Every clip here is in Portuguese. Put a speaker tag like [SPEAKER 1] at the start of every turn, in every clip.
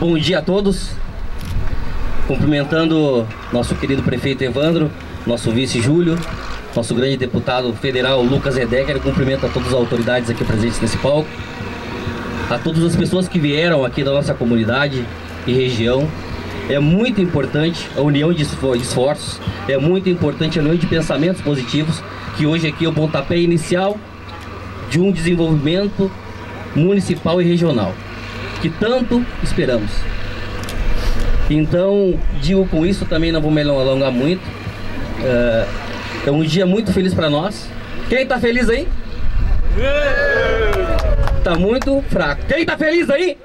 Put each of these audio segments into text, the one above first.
[SPEAKER 1] Bom dia a todos. Cumprimentando nosso querido prefeito Evandro, nosso vice Júlio, nosso grande deputado federal Lucas Edecker. Cumprimento a todas as autoridades aqui presentes nesse palco, a todas as pessoas que vieram aqui da nossa comunidade e região. É muito importante a união de esforços, é muito importante a união de pensamentos positivos, que hoje aqui é o pontapé inicial de um desenvolvimento municipal e regional, que tanto esperamos. Então, digo com isso, também não vou me alongar muito. É um dia muito feliz para nós. Quem tá feliz aí? Tá muito fraco. Quem tá feliz aí?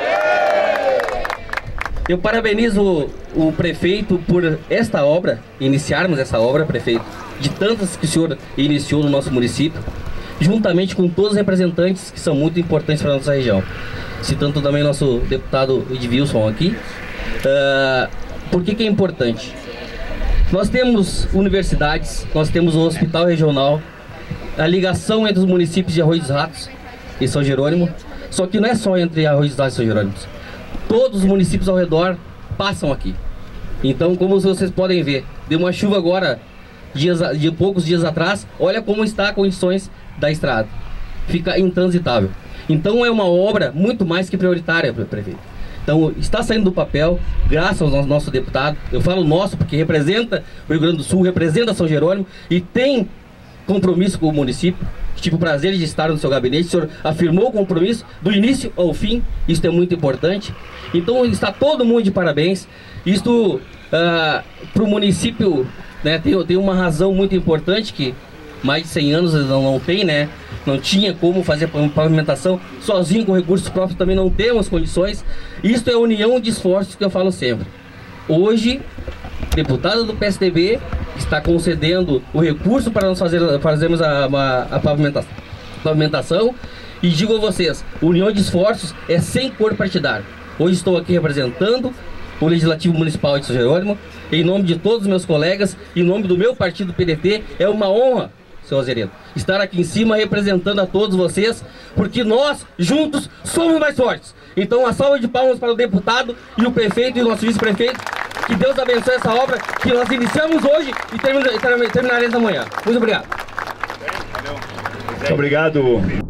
[SPEAKER 1] Eu parabenizo o prefeito por esta obra, iniciarmos essa obra, prefeito, de tantas que o senhor iniciou no nosso município, juntamente com todos os representantes que são muito importantes para a nossa região. Citando também nosso deputado Edvilson aqui. Por que é importante? Nós temos universidades, nós temos o hospital regional, a ligação entre os municípios de Arroio dos Ratos e São Jerônimo, só que não é só entre Arroio dos Ratos e São Jerônimo. Todos os municípios ao redor passam aqui. Então, como vocês podem ver, deu uma chuva agora, poucos dias atrás. Olha como está as condições da estrada. Fica intransitável. Então é uma obra muito mais que prioritária, prefeito. Então está saindo do papel, graças ao nosso deputado. Eu falo nosso porque representa o Rio Grande do Sul, representa São Jerônimo e tem compromisso com o município. Tive o prazer de estar no seu gabinete. O senhor afirmou o compromisso do início ao fim. Isso é muito importante. Então está todo mundo de parabéns. Isto para o município, né, tem uma razão muito importante, que mais de 100 anos não tem, né? Não tinha como fazer pavimentação sozinho com recursos próprios, também não temos condições. Isso é a união de esforços que eu falo sempre. Hoje, deputado do PSDB está concedendo o recurso para nós fazermos a pavimentação. E digo a vocês, união de esforços é sem cor partidária. Hoje estou aqui representando o Legislativo Municipal de São Jerônimo, em nome de todos os meus colegas, em nome do meu partido PDT. É uma honra, seu Azeredo, estar aqui em cima representando a todos vocês, porque nós juntos somos mais fortes. Então uma salva de palmas para o deputado e o prefeito e o nosso vice-prefeito. Que Deus abençoe essa obra que nós iniciamos hoje e terminaremos amanhã. Muito obrigado.
[SPEAKER 2] Muito obrigado.